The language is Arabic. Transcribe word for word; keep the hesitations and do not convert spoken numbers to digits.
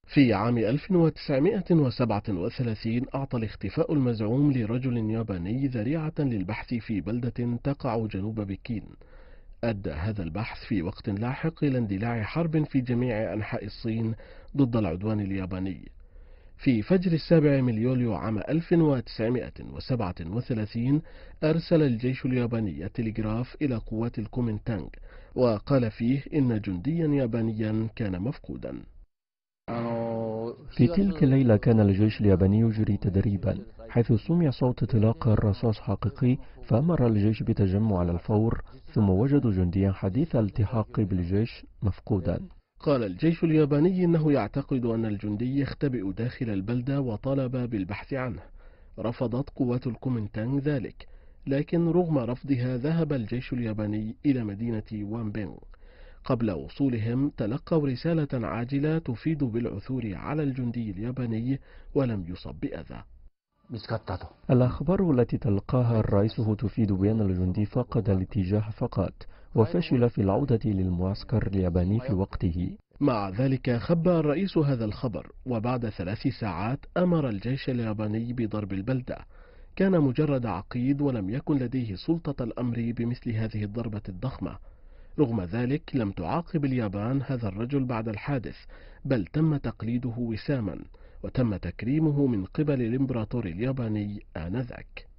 في عام ألف وتسعمائة وسبعة وثلاثين أعطى الاختفاء المزعوم لرجل ياباني ذريعة للبحث في بلدة تقع جنوب بكين. أدى هذا البحث في وقت لاحق إلى اندلاع حرب في جميع أنحاء الصين ضد العدوان الياباني. في فجر السابع من يوليو عام ألف وتسعمائة وسبعة وثلاثين أرسل الجيش الياباني تلغراف إلى قوات الكومينتانغ، وقال فيه إن جنديا يابانيا كان مفقودا. في تلك الليلة كان الجيش الياباني يجري تدريبا، حيث سمع صوت انطلاق الرصاص حقيقي، فأمر الجيش بتجمع على الفور، ثم وجدوا جنديا حديث الالتحاق بالجيش مفقودا. قال الجيش الياباني إنه يعتقد أن الجندي يختبئ داخل البلدة وطالب بالبحث عنه. رفضت قوات الكومينتانغ ذلك، لكن رغم رفضها ذهب الجيش الياباني إلى مدينة وانبينغ. قبل وصولهم تلقوا رسالة عاجلة تفيد بالعثور على الجندي الياباني ولم يصب بأذى. الأخبار التي تلقاها رئيسه تفيد بأن الجندي فقد الاتجاه فقط، وفشل في العودة للمعسكر الياباني في وقته. مع ذلك خبى الرئيس هذا الخبر، وبعد ثلاث ساعات أمر الجيش الياباني بضرب البلدة. كان مجرد عقيد ولم يكن لديه سلطة الأمر بمثل هذه الضربة الضخمة. رغم ذلك لم تعاقب اليابان هذا الرجل بعد الحادث، بل تم تقليده وساما، وتم تكريمه من قبل الإمبراطور الياباني آنذاك.